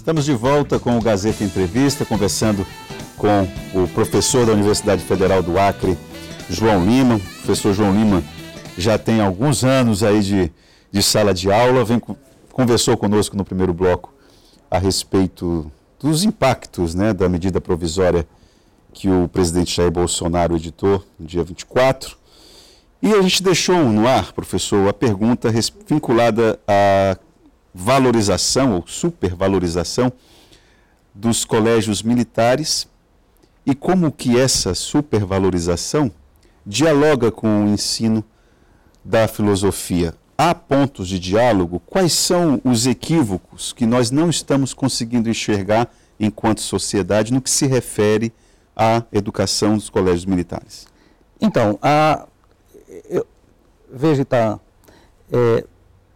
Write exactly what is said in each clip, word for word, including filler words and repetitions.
Estamos de volta com o Gazeta Entrevista, conversando com o professor da Universidade Federal do Acre, João Lima. O professor João Lima já tem alguns anos aí de, de sala de aula, vem, conversou conosco no primeiro bloco a respeito dos impactos, né, da medida provisória que o presidente Jair Bolsonaro editou no dia vinte e quatro. E a gente deixou no ar, professor, a pergunta vinculada à valorização ou supervalorização dos colégios militares e como que essa supervalorização dialoga com o ensino da filosofia. Há pontos de diálogo? Quais são os equívocos que nós não estamos conseguindo enxergar enquanto sociedade no que se refere à educação dos colégios militares? Então, a, eu, veja, tá, é,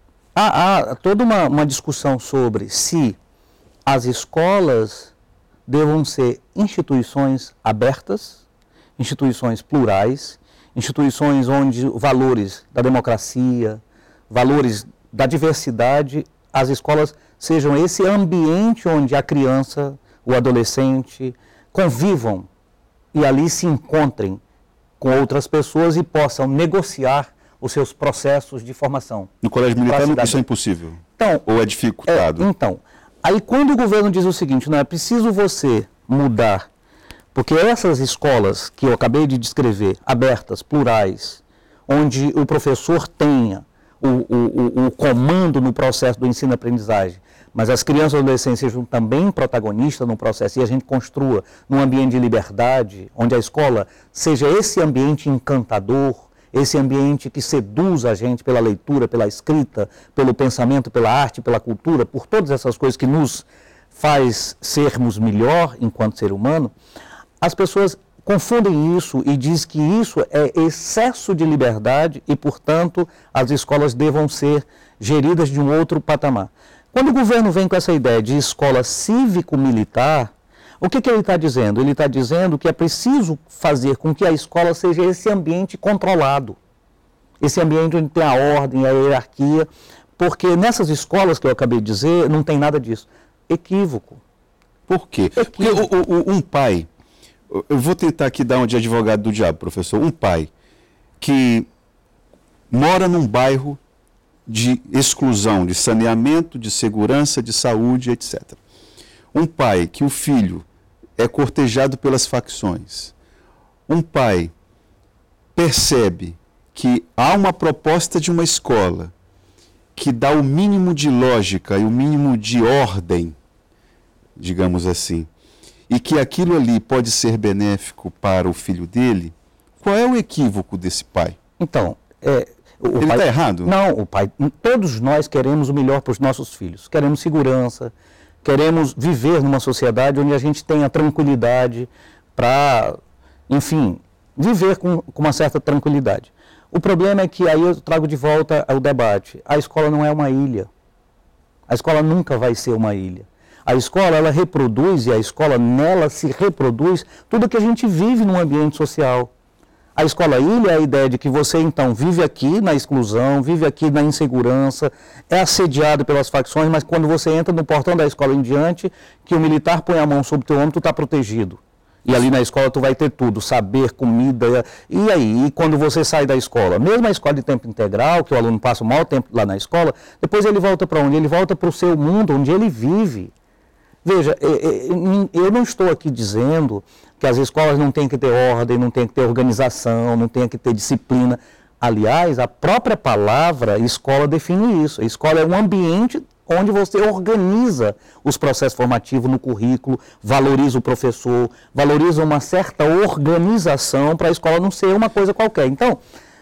há, há toda uma, uma discussão sobre se as escolas devam ser instituições abertas, instituições plurais, instituições onde valores da democracia, valores da diversidade, as escolas sejam esse ambiente onde a criança, o adolescente, convivam e ali se encontrem com outras pessoas e possam negociar os seus processos de formação. No colégio militar isso é impossível? Então, ou é dificultado? É, então, aí quando o governo diz o seguinte, não é preciso você mudar, porque essas escolas que eu acabei de descrever, abertas, plurais, onde o professor tenha o, o, o, o comando no processo do ensino-aprendizagem, mas as crianças e adolescentes sejam também protagonistas no processo e a gente construa num ambiente de liberdade, onde a escola seja esse ambiente encantador, esse ambiente que seduz a gente pela leitura, pela escrita, pelo pensamento, pela arte, pela cultura, por todas essas coisas que nos faz sermos melhor enquanto ser humano, as pessoas confundem isso e dizem que isso é excesso de liberdade e, portanto, as escolas devam ser geridas de um outro patamar. Quando o governo vem com essa ideia de escola cívico-militar, o que, que ele está dizendo? Ele está dizendo que é preciso fazer com que a escola seja esse ambiente controlado, esse ambiente onde tem a ordem, a hierarquia, porque nessas escolas que eu acabei de dizer, não tem nada disso. Equívoco. Por quê? Equívoco. Porque o, o, um pai, eu vou tentar aqui dar um de advogado do diabo, professor, um pai que mora num bairro de exclusão, de saneamento, de segurança, de saúde, etcétera. Um pai que o filho é cortejado pelas facções. Um pai percebe que há uma proposta de uma escola que dá o mínimo de lógica e o mínimo de ordem, digamos assim, e que aquilo ali pode ser benéfico para o filho dele. Qual é o equívoco desse pai? Então, é... O Ele está errado? Não, o pai, todos nós queremos o melhor para os nossos filhos. Queremos segurança, queremos viver numa sociedade onde a gente tenha tranquilidade para, enfim, viver com, com uma certa tranquilidade. O problema é que aí eu trago de volta ao debate. A escola não é uma ilha. A escola nunca vai ser uma ilha. A escola, ela reproduz, e a escola nela se reproduz tudo que a gente vive num ambiente social. A escola ilha é a ideia de que você, então, vive aqui na exclusão, vive aqui na insegurança, é assediado pelas facções, mas quando você entra no portão da escola em diante, que o militar põe a mão sobre o teu ombro, tu está protegido. E ali na escola tu vai ter tudo, saber, comida, e aí, e quando você sai da escola? Mesmo a escola de tempo integral, que o aluno passa o maior tempo lá na escola, depois ele volta para onde? Ele volta para o seu mundo, onde ele vive. Veja, eu não estou aqui dizendo que as escolas não têm que ter ordem, não têm que ter organização, não têm que ter disciplina. Aliás, a própria palavra escola define isso. A escola é um ambiente onde você organiza os processos formativos no currículo, valoriza o professor, valoriza uma certa organização para a escola não ser uma coisa qualquer. Então,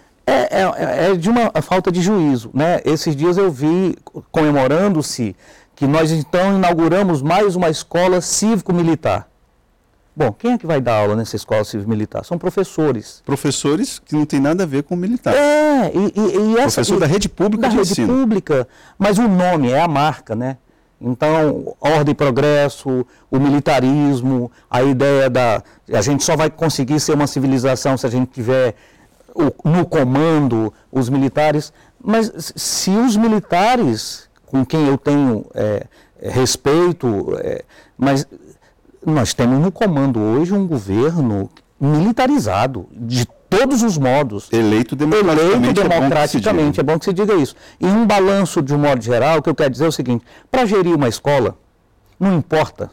é, é, é de uma falta de juízo, né? Esses dias eu vi, comemorando-se, que nós então inauguramos mais uma escola cívico-militar. Bom, quem é que vai dar aula nessa escola cívico-militar? São professores. Professores que não tem nada a ver com militar. É, e, e, e essa... Professor da rede pública da de rede ensino. pública, mas o nome é a marca, né? Então, ordem e progresso, o militarismo, a ideia da... A gente só vai conseguir ser uma civilização se a gente tiver o, no comando os militares. Mas se os militares com quem eu tenho é, é, respeito, é, mas nós temos no comando hoje um governo militarizado, de todos os modos. Eleito democraticamente. Eleito democraticamente, é bom que se diga isso. E um balanço de um modo geral, o que eu quero dizer é o seguinte, para gerir uma escola, não importa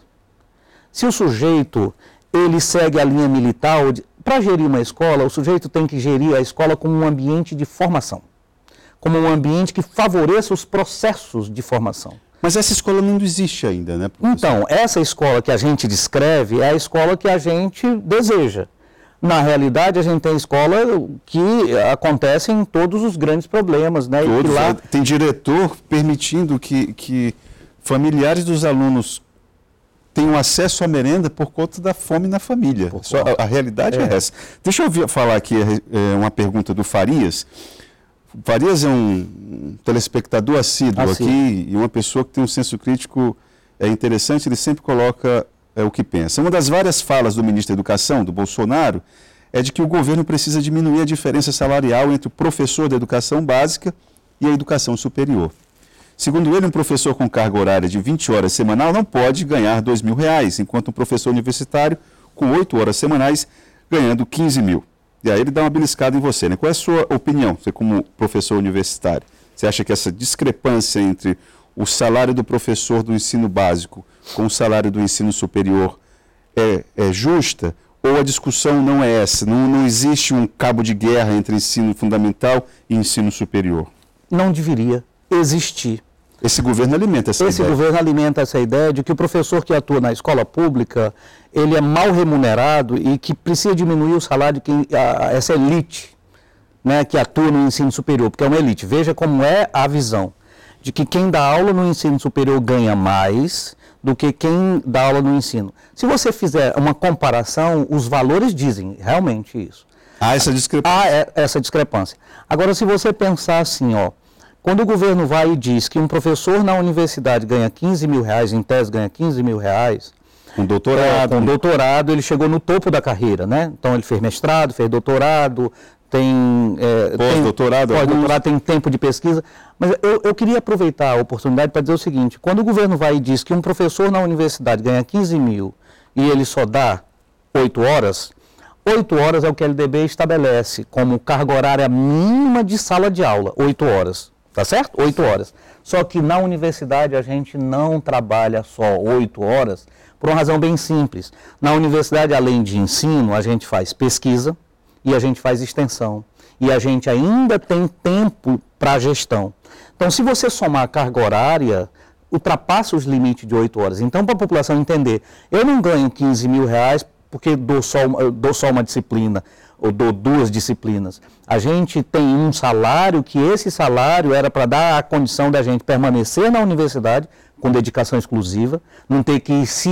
se o sujeito ele segue a linha militar, para gerir uma escola, o sujeito tem que gerir a escola como um ambiente de formação, como um ambiente que favoreça os processos de formação. Mas essa escola não existe ainda, né, professor? Então, essa escola que a gente descreve é a escola que a gente deseja. Na realidade, a gente tem escola que acontece em todos os grandes problemas, né? Todos, e que lá... Tem diretor permitindo que, que familiares dos alunos tenham acesso à merenda por conta da fome na família. Só, a, a realidade é. é essa. Deixa eu ver, falar aqui é, uma pergunta do Farias. Farias é um telespectador assíduo Assíduo. aqui e uma pessoa que tem um senso crítico é interessante, ele sempre coloca é, o que pensa. Uma das várias falas do ministro da Educação, do Bolsonaro, é de que o governo precisa diminuir a diferença salarial entre o professor da educação básica e a educação superior. Segundo ele, um professor com carga horária de vinte horas semanal não pode ganhar dois mil reais, enquanto um professor universitário com oito horas semanais ganhando quinze mil. E aí ele dá uma beliscada em você, né? Qual é a sua opinião, você como professor universitário? Você acha que essa discrepância entre o salário do professor do ensino básico com o salário do ensino superior é, é justa? Ou a discussão não é essa? Não, não existe um cabo de guerra entre ensino fundamental e ensino superior? Não deveria existir. Esse governo alimenta essa Esse ideia. Esse governo alimenta essa ideia de que o professor que atua na escola pública, ele é mal remunerado e que precisa diminuir o salário de quem, a, essa elite, né, que atua no ensino superior, porque é uma elite. Veja como é a visão de que quem dá aula no ensino superior ganha mais do que quem dá aula no ensino. Se você fizer uma comparação, os valores dizem realmente isso. Há essa discrepância. Há essa discrepância. Agora, se você pensar assim, ó, quando o governo vai e diz que um professor na universidade ganha quinze mil reais, em tese ganha quinze mil reais, com doutorado. É, com doutorado, ele chegou no topo da carreira, né? Então ele fez mestrado, fez doutorado, tem é, pós-doutorado, pós-doutorado, tem tempo de pesquisa. Mas eu, eu queria aproveitar a oportunidade para dizer o seguinte: quando o governo vai e diz que um professor na universidade ganha quinze mil e ele só dá oito horas, oito horas é o que a L D B estabelece como carga horária mínima de sala de aula, oito horas. Tá certo? Oito horas. Só que na universidade a gente não trabalha só oito horas por uma razão bem simples. Na universidade, além de ensino, a gente faz pesquisa e a gente faz extensão. E a gente ainda tem tempo para gestão. Então, se você somar a carga horária, ultrapassa os limites de oito horas. Então, para a população entender, eu não ganho quinze mil reais porque dou só, dou só uma disciplina, ou dou duas disciplinas. A gente tem um salário que esse salário era para dar a condição da gente permanecer na universidade com dedicação exclusiva, não ter que se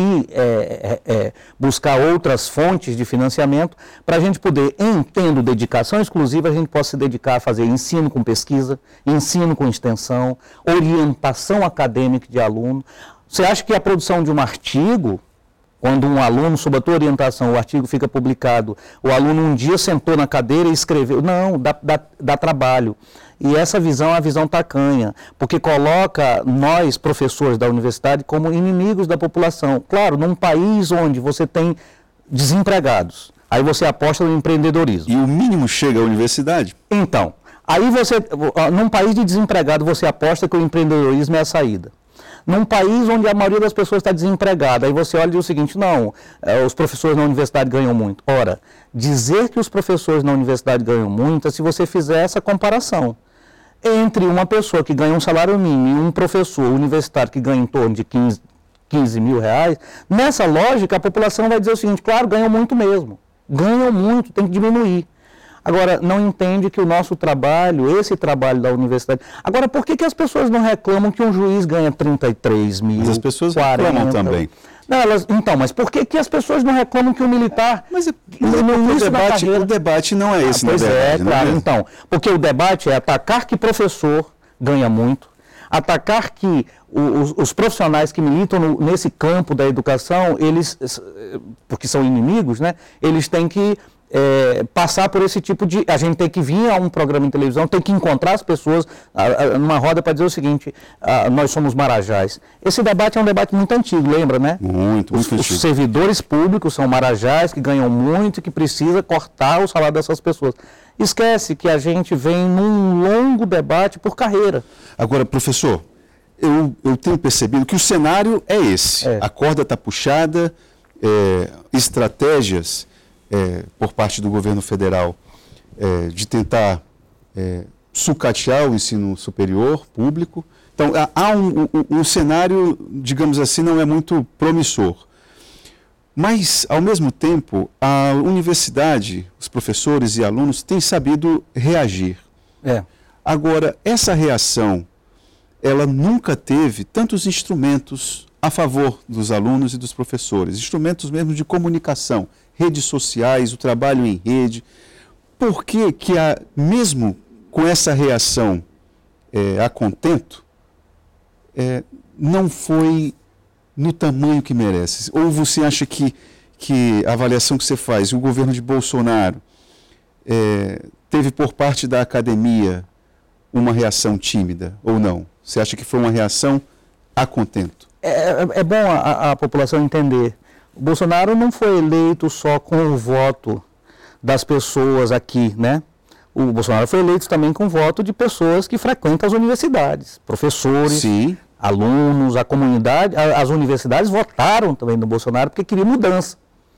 é, é, é, buscar outras fontes de financiamento, para a gente poder, em tendo dedicação exclusiva, a gente possa se dedicar a fazer ensino com pesquisa, ensino com extensão, orientação acadêmica de aluno. Você acha que a produção de um artigo, quando um aluno, sob a tua orientação, o artigo fica publicado, o aluno um dia sentou na cadeira e escreveu, não, dá, dá, dá trabalho. E essa visão é a visão tacanha, porque coloca nós, professores da universidade, como inimigos da população. Claro, num país onde você tem desempregados, aí você aposta no empreendedorismo. E o mínimo chega à universidade? Então, aí você, num país de desempregado, você aposta que o empreendedorismo é a saída. Num país onde a maioria das pessoas está desempregada, aí você olha e diz o seguinte, não, é, os professores na universidade ganham muito. Ora, dizer que os professores na universidade ganham muito é se você fizer essa comparação entre uma pessoa que ganha um salário mínimo e um professor universitário que ganha em torno de quinze, quinze mil reais, nessa lógica a população vai dizer o seguinte, claro, ganham muito mesmo, ganham muito, tem que diminuir. Agora, não entende que o nosso trabalho, esse trabalho da universidade... Agora, por que, que as pessoas não reclamam que um juiz ganha trinta e três mil, mas as pessoas quarenta, reclamam também. Não, elas, então, mas por que, que as pessoas não reclamam que o militar... Mas, mas no, no o, debate, carreira... o debate não é esse, ah, pois na verdade. é, claro, né? então. Porque o debate é atacar que professor ganha muito, atacar que os, os profissionais que militam no, nesse campo da educação, eles, porque são inimigos, né, eles têm que é, passar por esse tipo de... A gente tem que vir a um programa de televisão, tem que encontrar as pessoas a, a, numa roda para dizer o seguinte, a, nós somos marajás. Esse debate é um debate muito antigo, lembra, né? Muito, muito os, antigo. Os servidores públicos são marajás, que ganham muito e que precisa cortar o salário dessas pessoas. Esquece que a gente vem num longo debate por carreira. Agora, professor, eu, eu tenho percebido que o cenário é esse. É. A corda está puxada, é, estratégias é, por parte do governo federal é, de tentar é, sucatear o ensino superior público. Então, há um, um, um cenário, digamos assim, não é muito promissor. Mas, ao mesmo tempo, a universidade, os professores e alunos têm sabido reagir. É. Agora, essa reação, ela nunca teve tantos instrumentos a favor dos alunos e dos professores, instrumentos mesmo de comunicação, redes sociais, o trabalho em rede. Por que que, a, mesmo com essa reação é, a contento, é, não foi no tamanho que merece? Ou você acha que, que a avaliação que você faz, o governo de Bolsonaro, é, teve por parte da academia uma reação tímida, ou não? Você acha que foi uma reação a contento? É, é bom a, a população entender. O Bolsonaro não foi eleito só com o voto das pessoas aqui, né? O Bolsonaro foi eleito também com o voto de pessoas que frequentam as universidades, professores, Sim. alunos, a comunidade, a, as universidades votaram também no Bolsonaro porque queria mudança.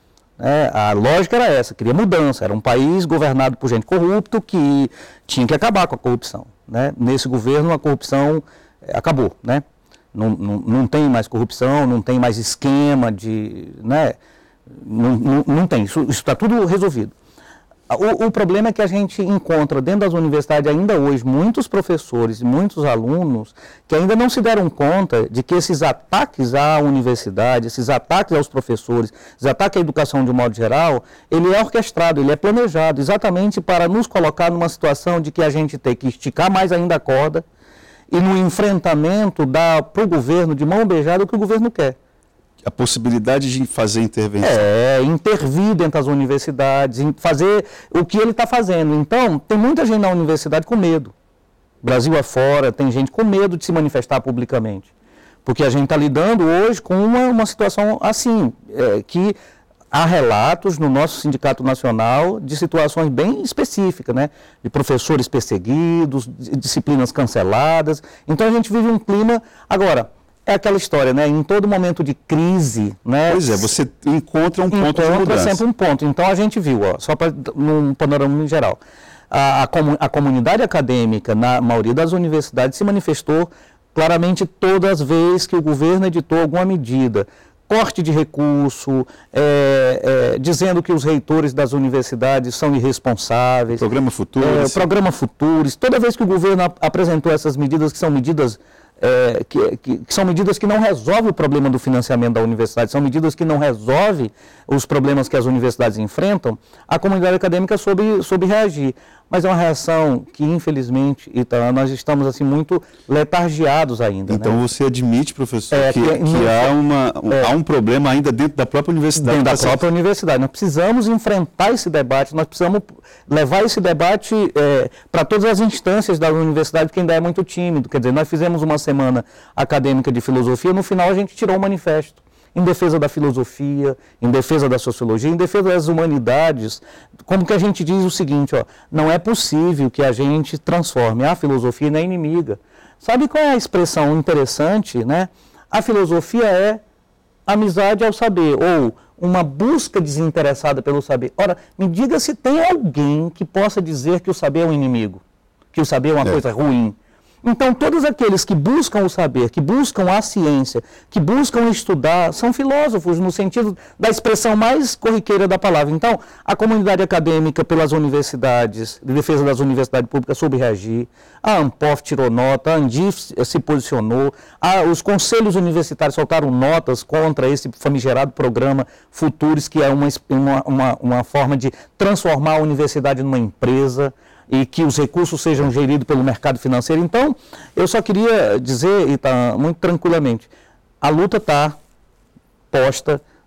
É, a lógica era essa, queria mudança. Era um país governado por gente corrupta que tinha que acabar com a corrupção. Né? Nesse governo a corrupção é, acabou, né? Não, não, não tem mais corrupção, não tem mais esquema de... Né? Não, não, não tem, isso está tudo resolvido. O, o problema é que a gente encontra dentro das universidades ainda hoje muitos professores e muitos alunos que ainda não se deram conta de que esses ataques à universidade, esses ataques aos professores, esses ataques à educação de um modo geral, ele é orquestrado, ele é planejado exatamente para nos colocar numa situação de que a gente tem que esticar mais ainda a corda e no enfrentamento dar para o governo de mão beijada o que o governo quer. A possibilidade de fazer intervenção. É, intervir dentro das universidades, fazer o que ele está fazendo. Então, tem muita gente na universidade com medo. Brasil afora, tem gente com medo de se manifestar publicamente. Porque a gente está lidando hoje com uma, uma situação assim, é, que há relatos no nosso Sindicato Nacional de situações bem específicas, né? De professores perseguidos, de disciplinas canceladas. Então, a gente vive um clima... Agora... É aquela história, né? Em todo momento de crise, né? Pois é, você encontra um ponto encontra de mudança. sempre um ponto. Então a gente viu, ó, só para num panorama em geral, a, a, comu a comunidade acadêmica, na maioria das universidades, se manifestou claramente todas as vezes que o governo editou alguma medida, corte de recurso, é, é, dizendo que os reitores das universidades são irresponsáveis. Programa Futuros. É, programa Futuros. Toda vez que o governo ap apresentou essas medidas, que são medidas... É, que, que, que são medidas que não resolvem o problema do financiamento da universidade, são medidas que não resolvem os problemas que as universidades enfrentam, a comunidade acadêmica soube, soube reagir. Mas é uma reação que, infelizmente, Ita, nós estamos assim, muito letargiados ainda. Então, né? Você admite, professor, é, que, que, que não, há, uma, um, é, há um problema ainda dentro da própria universidade? Dentro da tá própria certo? universidade. Nós precisamos enfrentar esse debate, nós precisamos levar esse debate é, para todas as instâncias da universidade, que ainda é muito tímido. Quer dizer, nós fizemos uma semana acadêmica de filosofia, no final a gente tirou um manifesto em defesa da filosofia, em defesa da sociologia, em defesa das humanidades. Como que a gente diz o seguinte, ó, não é possível que a gente transforme a filosofia na inimiga. Sabe qual é a expressão interessante, né? A filosofia é amizade ao saber, ou uma busca desinteressada pelo saber. Ora, me diga se tem alguém que possa dizer que o saber é um inimigo, que o saber é uma é. coisa ruim. Então, todos aqueles que buscam o saber, que buscam a ciência, que buscam estudar, são filósofos no sentido da expressão mais corriqueira da palavra. Então, a comunidade acadêmica pelas universidades, de defesa das universidades públicas, soube reagir, a ANPOF tirou nota, a ANDIF se posicionou, a, os conselhos universitários soltaram notas contra esse famigerado programa Futuros, que é uma, uma, uma, uma forma de transformar a universidade numa empresa, e que os recursos sejam geridos pelo mercado financeiro. Então, eu só queria dizer, e tá muito tranquilamente, a luta está posta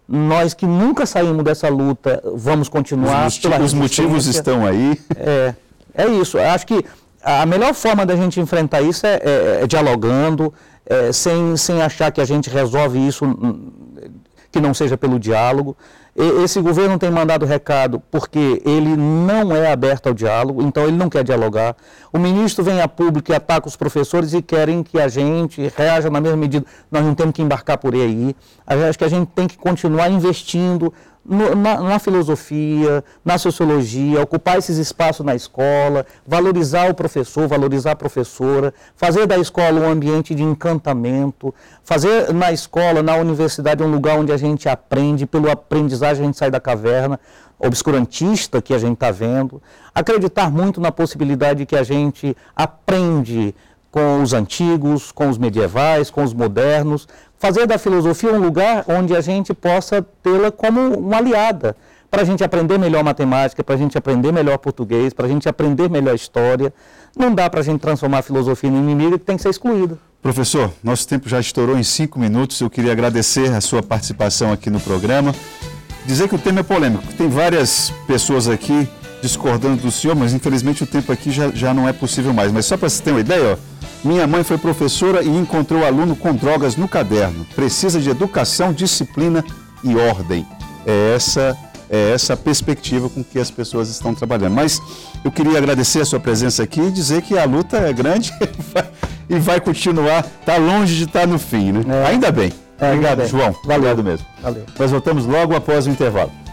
Nós que nunca saímos dessa luta, vamos continuar. Os, os motivos estão aí. É, é isso. Eu acho que a melhor forma da gente enfrentar isso é, é, é dialogando, é, sem, sem achar que a gente resolve isso que não seja pelo diálogo. Esse governo tem mandado recado porque ele não é aberto ao diálogo, então ele não quer dialogar. O ministro vem a público e ataca os professores e querem que a gente reaja na mesma medida. Nós não temos que embarcar por aí. Acho que a gente tem que continuar investindo no, na, na filosofia, na sociologia, ocupar esses espaços na escola, valorizar o professor, valorizar a professora, fazer da escola um ambiente de encantamento, fazer na escola, na universidade, um lugar onde a gente aprende, pelo aprendizagem a gente sai da caverna obscurantista que a gente está vendo, acreditar muito na possibilidade de que a gente aprende com os antigos, com os medievais, com os modernos, fazer da filosofia um lugar onde a gente possa tê-la como uma aliada, para a gente aprender melhor matemática, para a gente aprender melhor português, para a gente aprender melhor história. Não dá para a gente transformar a filosofia em inimiga que tem que ser excluída. Professor, nosso tempo já estourou em cinco minutos, eu queria agradecer a sua participação aqui no programa. Dizer que o tema é polêmico, tem várias pessoas aqui discordando do senhor, mas infelizmente o tempo aqui já, já não é possível mais. Mas só para você ter uma ideia, ó, minha mãe foi professora e encontrou aluno com drogas no caderno. Precisa de educação, disciplina e ordem. É essa, é essa a perspectiva com que as pessoas estão trabalhando. Mas eu queria agradecer a sua presença aqui e dizer que a luta é grande e vai continuar, está longe de estar no fim, né? É. Ainda bem. É, Obrigado, bem. João. Valeu. Obrigado mesmo. Valeu. Nós voltamos logo após o intervalo.